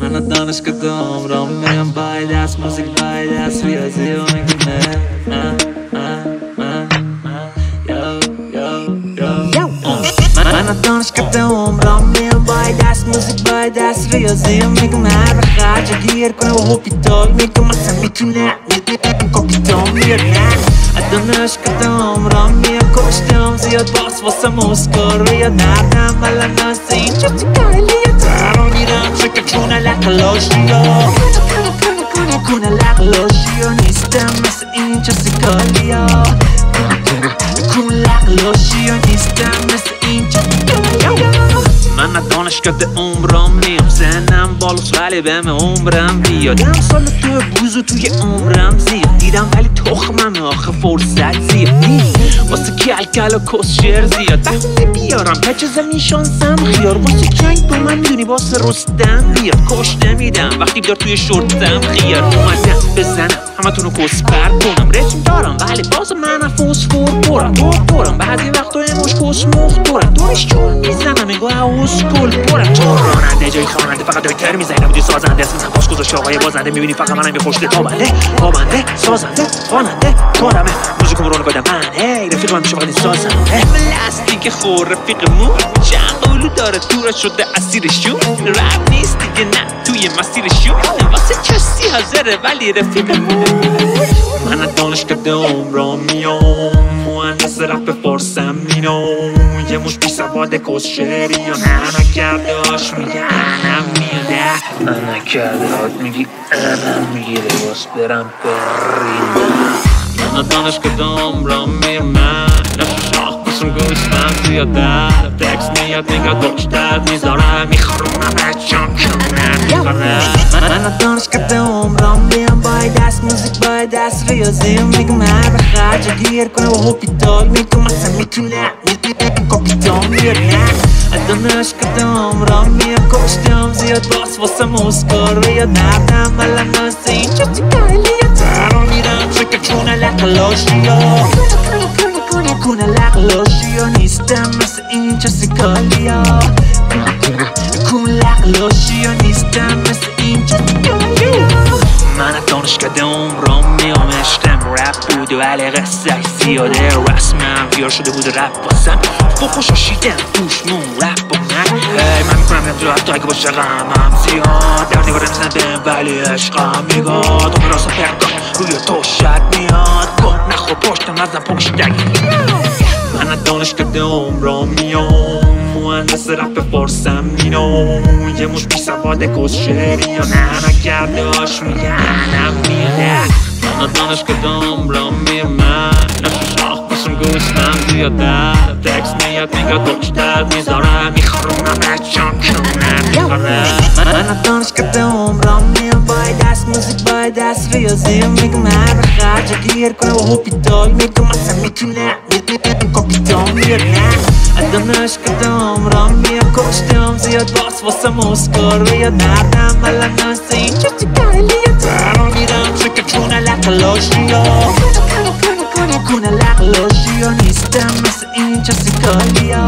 من دانشکده عمرم میرم بای دست موزیک بای دست ریاضی و میگم من دانشکده عمرم میرم بای دست موزیک بای دست ریاضی و میگم هر خرج گیر کنه و هوپیتال میگم مثلا میتونه کاپیتال میرن دانشکده عمرم میرم کشتم زیاد باز واسه موسکار روی دردم الان از اینجا تکایلیه درو میرم شکر کنه لقلاشیا کنه لقلاشیا نیستم مثل اینجا سکالیا کنه لقلاشیا نیستم مثل اینجا سکالیا من دانشکده عمرم میام زنم بالاست ولی بهم عمرم بیاد سال تو بوزو توی عمرم زیاد دیدم ولی تخمم آخه فرصت زیاد واسه کل و کس شعر زیاد بخونه بیارم پچه زمین شانسم خیار واسه جنگ با من میدونی واسه رستم بیاد کشته میدم وقتی بیدار توی شورتم خیار اومدم بزنم همه تونو کس پر کنم رسم دارم ولی باز من فوسفور پرم بعضی وقتا اموش کس مختورم دورش چون میزنم انگاه اسکول پرم تو راننده جای خواننده فقط داری تر میزنی نبودی سازنده اسم پاس گذاشته آقای بازنده میبینی فقط منم یه خوشته تابنده سازنده خواننده کارمه موزیکم رو بدم من هی رفیق من میشه فقط این سازنده لاستیک خور رفیقمون چند قولو داره دورش شده اسیرشون رب نیست دیگه نه توی مسیرشون واسه کسی حاضره ولی رفیقمون من دانشکده عمرم میام مهندس رپ فارسم مینام یه مش بی سواد کس شعری یا نه نکرده هاش میگه انم میاده نکرده هات میگی انم میگیره باس برم بریم من دانشکده عمرم میرم شاخ بسون گوشتم زیاده تکس میاد میگه دوش درد میذاره میخورونم چون کنم میخوره من دانشکده عمرم میام بای دست موزیک بای دست ریاضی میگم هر خرج گیر کنه و هوپیتال میگم مثلا میتونه کاپیتال میرن دانشکده عمرم میام کشتم زیاد باز واسه موسکار روی دردم الان از اینجا تکایلیه درو میرم شکر کنه لقلاشیا کنه لقلاشیا نیستم مثل اینجا سکالیا کنه لقلاشیا نیستم مثل اینجا سکالیا من دانشکده عمرم میام اشتم رپ بود ولی قصه زیاده رسمم بیار شده بود رپ باسم با خوش آشیدم توش نون رپ با من میکنم نمیتونم حتی اگه باشه غمم زیاد در نگاره میزنم بهم ولی عشقم میگاد اون راست پرکان روی تو شد میاد گم نخور پشتم نزن پشتگی من دانشکده عمرم میام مهندس رپ فارسم مینام یه مش بی سواد کس شعری یا نه نکرده هاش میگه انم میاده من دانشکده عمرم میرم شاخ بسون گوشتم زیاده تکس میاد میگه دوش درد میذاره میخورونم چون کنم میخوره من دانشکده عمرم میرم بای دست موزیک بای دست ریاضی میگم هر خرج گیر کنه و هوپیتال میگم مثلا میتونه کاپیتال میرن دانشکده عمرم میام کشتم زیاد باز واسه موسکار روی دردم الان از اینجا تکایلیه درو میرم شکر کنه لقلاشیا کنه لقلاشیا نیستم مثل اینجا سکالیا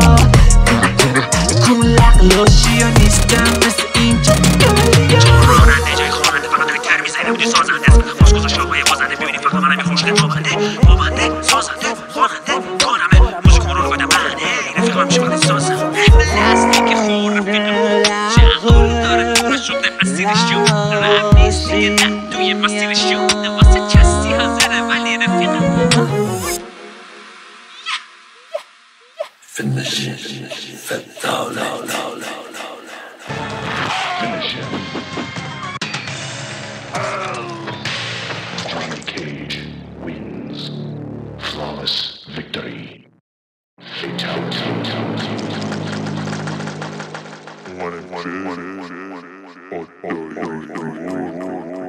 کنه لقلاشیا نیستم مثل اینجا سکالیا راننده جای خواننده فقط داری تر میزنی نبودی سازنده اسم پاس گذاشته آقای بازنده میبینی فقط منم یه خوشته تابنده سازنده خواننده کارمه موزیکم رو بدم من هی رفیق من میشه فقط این سازنده لاستیک خور رفیقمون چند قولو داره دورش شده اسیرشون رب نیست دیگه نه توی مسیرشون واسه کسی حاضره ولی رفیقمون Finish it. Finish it. Daneshkade wins. Flawless victory. Fatality. One.